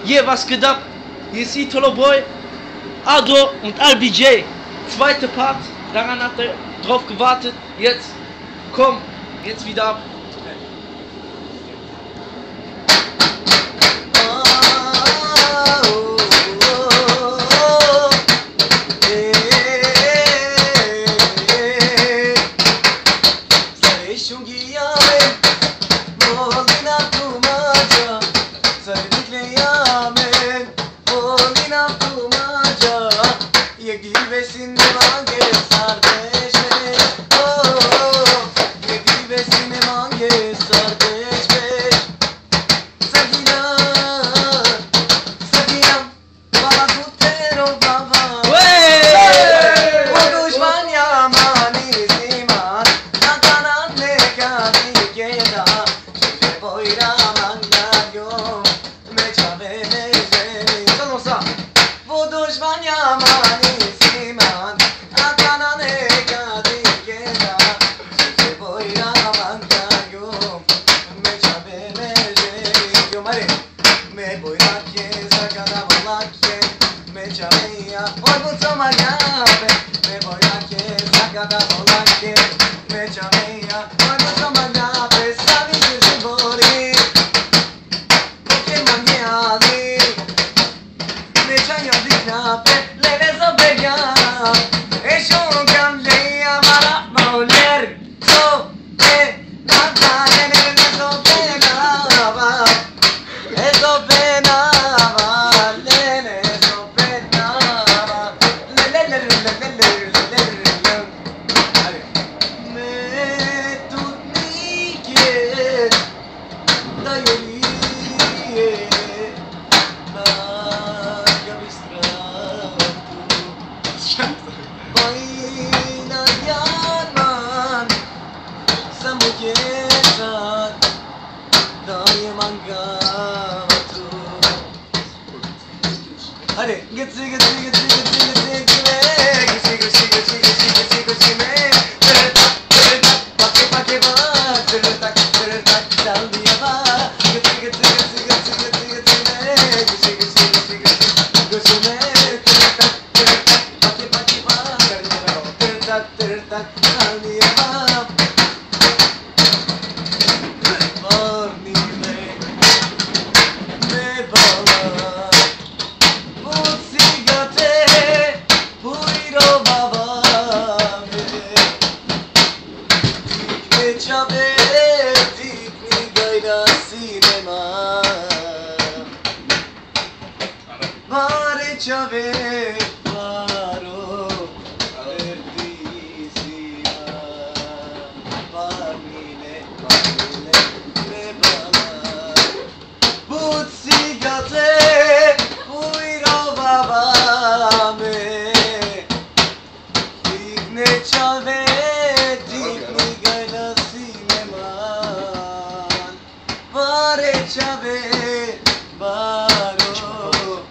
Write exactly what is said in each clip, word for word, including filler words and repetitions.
Je, was geht ab? Hier ist Italo Boy, Ado und Al B J. Zweiter Part, daran hat er drauf gewartet. Jetzt, komm, jetzt wieder ab. Hadi gitsi gitsi gitsi gitsi gitsi gitsi gitsi gitsi gitsi gitsi gitsi me tırtak tırtak pake pake bak tırtak tırtak çal diye bak gitsi gitsi gitsi gitsi gitsi gitsi me gitsi gitsi gitsi gitsi gitsi me tırtak tırtak pake pake bak tırtak tırtak çal diye bak Varni me me bala Chave paro avertissima Parmine, parmine, me bala Puzzicate, uiro babame Digne chave, digne gaila sineman Pare chave, baro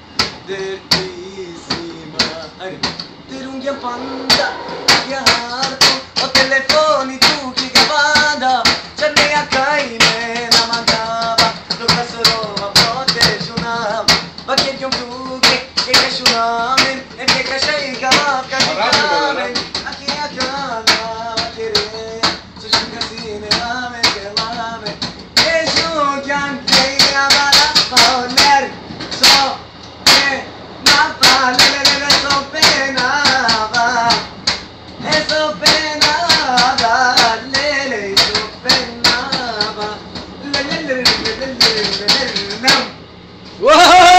Ter unghia panda, che harto, o telefoni tu che banda, c'è ne a caime la mandava, lo solo a proteggiona, ma che ti un tu che che casciuname, e che casciai cava casciuname, a chi a cava, che re, se ci casine ame che lame, e su che anche a bala pauner, so che ma pale Whoa!